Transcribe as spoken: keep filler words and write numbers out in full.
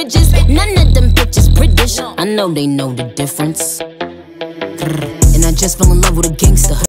bridges. None of them bitches British. I know they know the difference. And I just fell in love with a gangster.